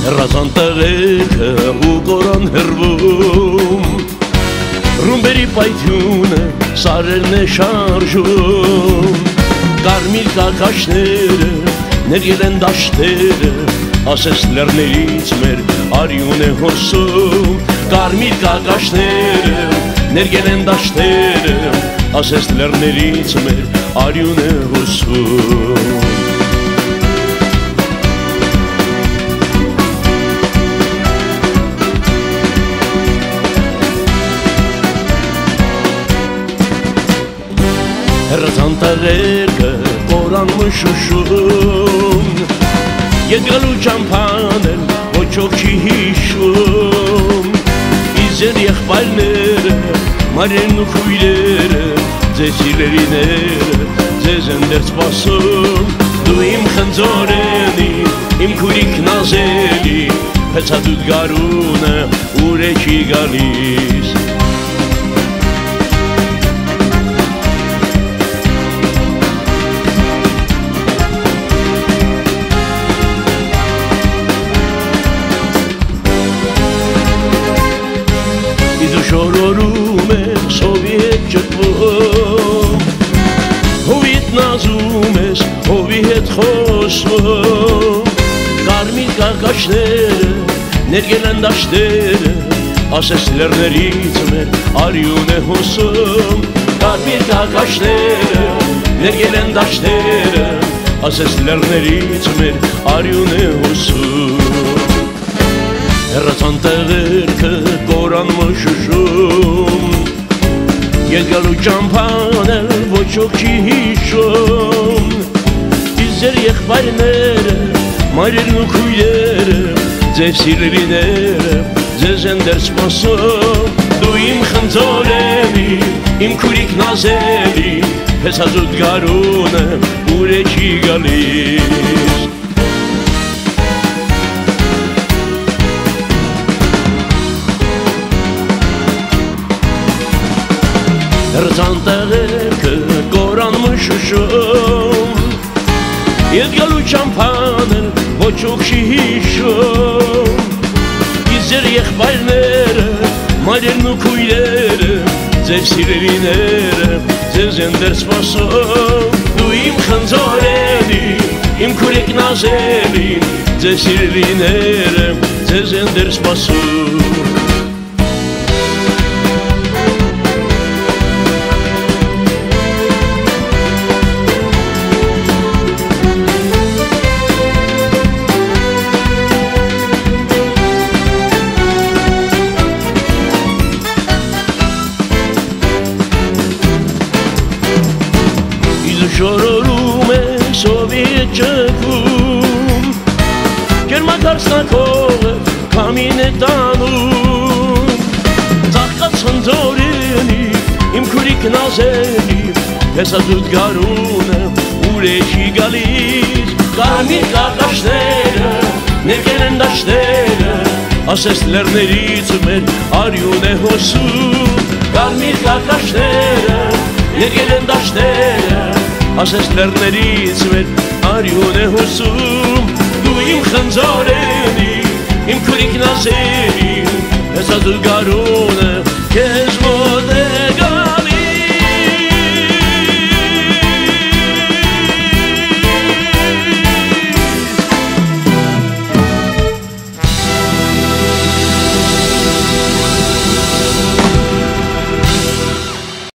Ռազան տղեկը ու կորան հրվում Ռումբերի պայթյունը սարերն է շարժում Կարմիր կակաշները ներել են դաշտերը Ասես լեռներից մեր արյուն է հոսում Կարմիր կակաշները ներել են դաշտերը Ասես լեռներից մեր արյուն է հոսում Հեռացան տղերքը կորան մշուշում Ետգալու ճամփան էլ ոչով չի հիշում Իզեր եղբայրները, մարերն ու քույրերը Ձեզ սիրելիները, ձեզ են դեռ սպասում Դու իմ խնձորենի, իմ քույրիկ նազելի Հեցադուտ գարունը ուր է չի գալիս Շորորում ես, հովի հետ ճտվում Հովիտ նազում ես, հովի հետ խոսում Կարմիր կակաշները, ներգել են դաշտերը Ասես լեռներից մեր արյուն է հոսում Կարմիր կակաշները, ներգել են դաշտերը Ասես լեռներից մեր արյուն է հոսում Հեռացան տղերքը կորան մշուշում Ետգալու ճամփան էլ ոչով չի հիշում Իզեր եղբայրները, մայրերն ու քույրերը Ձեզ սիրելիները, ձեզ են դեռ սպասում Դու իմ խնձորենի, իմ քույրիկ նազելի Հեսազուտ գարունը ուր է չի գալիս Հեռացան տղերքը կորան մշուշում Ետգալու ճամփան էլ ոչով չի հիշում Իզեր եղբայրները, մայրերն ու քույրերը Ձեզ սիրելիները, ձեզ են դեռ սպասում Դու իմ խնձորենի, իմ քույրիկ նազելի Ձեզ սիրելիները, ձեզ են դեռ սպասում Շորորում ես, հովի հետ ճտվում Կերմակարսնակողը կամին է տանում Ծաղկած խնձորենի, իմ քույրիկ նազելի Հեսազուտ գարունը ուր է չի գալիս Կարմիր կակաշները, ներկել են դաշտերը Ասես լեռներից մեր արյուն է հոսում Կարմիր կակաշները, ներկել են դաշտերը Ասես լեռներից մեր արյուն է հոսում Դու իմ խնձորենի, իմ քույրիկ նազելի Հեսազուտ գարունը